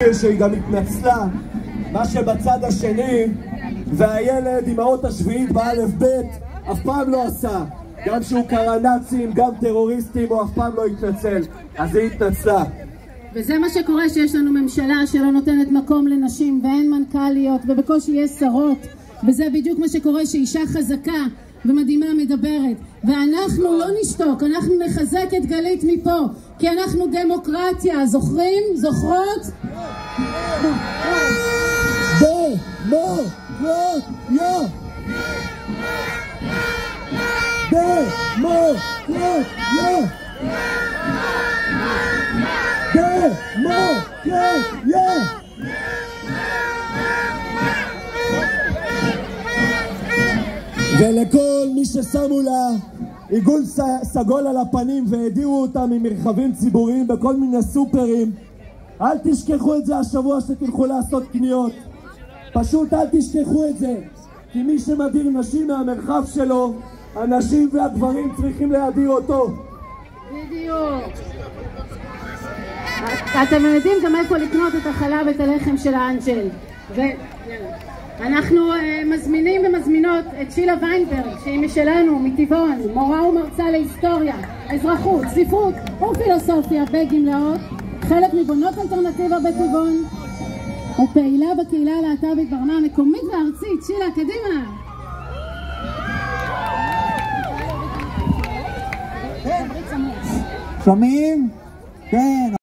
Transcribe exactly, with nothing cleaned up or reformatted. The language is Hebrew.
שהיא גם התנצלה, מה שבצד השני והילד עם האות השביעית באלף בית אף פעם לא עשה, גם שהוא קרא נאצים, גם טרוריסטים, הוא אף פעם לא התנצל, אז היא התנצלה. וזה מה שקורה שיש לנו ממשלה שלא נותנת מקום לנשים ואין מנכ"ליות ובקושי יש שרות, וזה בדיוק מה שקורה שאישה חזקה ומדהימה מדברת, ואנחנו לא נשתוק, אנחנו נחזק את גלית מפה, כי אנחנו דמוקרטיה, זוכרים? זוכרות? דמוקרטיה! דמוקרטיה! דמוקרטיה! ולכל מי ששמו לה עיגול סגול על הפנים והדירו אותם ממרחבים ציבוריים בכל מיני סופרים, אל תשכחו את זה השבוע שתלכו לעשות קניות. פשוט אל תשכחו את זה, כי מי שמדיר נשים מהמרחב שלו, הנשים והגברים צריכים להדיר אותו. בדיוק. אתם יודעים גם איפה לקנות את החלב ואת הלחם של האנג'ל. אנחנו מזמינים ומזמינות את שילה ויינברג, שהיא משלנו, מטבעון, מורה ומרצה להיסטוריה, אזרחות, ספרות ופילוסופיה בגמלאות, חלק מבונות אלטרנטיבה בטבעון, ופעילה בקהילה הלהט"בית ברמה המקומית והארצית. שילה, קדימה. שומעים? כן.